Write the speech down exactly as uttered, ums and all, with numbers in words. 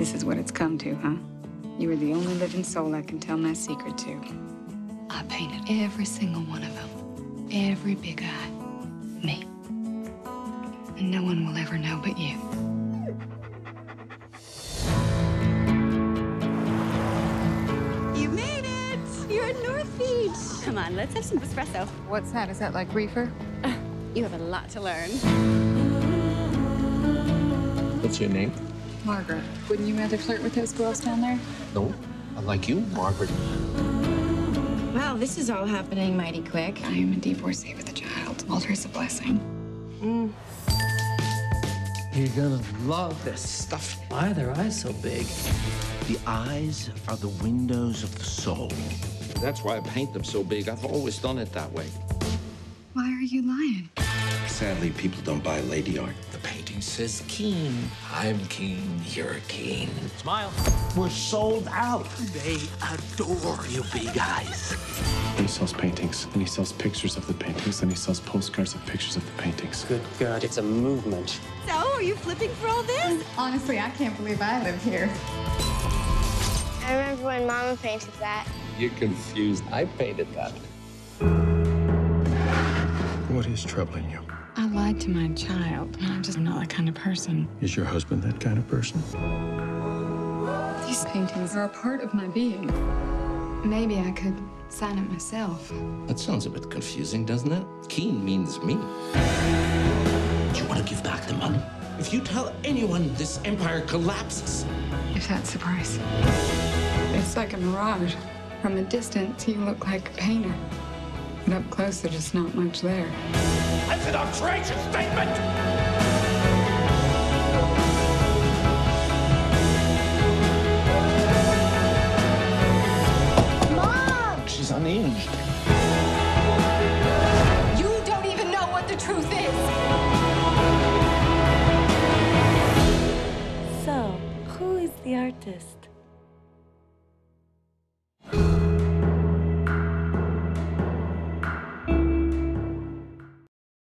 This is what it's come to, huh? You are the only living soul I can tell my secret to. I painted every single one of them. Every big eye. Me. And no one will ever know but you. You made it! You're at North Beach. Come on, let's have some espresso. What's that? Is that like reefer? You have a lot to learn. What's your name? Margaret. Wouldn't you rather flirt with those girls down there? No, I like you, Margaret. Wow, this is all happening mighty quick. I am a divorcee with a child. Walter's a blessing. Mm. You're gonna love this stuff. Why are their eyes so big? The eyes are the windows of the soul. That's why I paint them so big. I've always done it that way. Why are you lying? Sadly, people don't buy lady art. The painting says Keane. I'm Keane. You're Keane. Smile. We're sold out. They adore you big eyes. He sells paintings, and he sells pictures of the paintings, and he sells postcards of pictures of the paintings. Good God, it's a movement. So, are you flipping for all this? Honestly, I can't believe I live here. I remember when Mama painted that. You're confused. I painted that. What is troubling you? I lied to my child. I'm just not that kind of person. Is your husband that kind of person? These paintings are a part of my being. Maybe I could sign it myself. That sounds a bit confusing, doesn't it? Keane means me. Do you want to give back the money? If you tell anyone, this empire collapses. If that's the price. It's like a mirage. From a distance, you look like a painter. But up close, there's just not much there. That's an outrageous statement!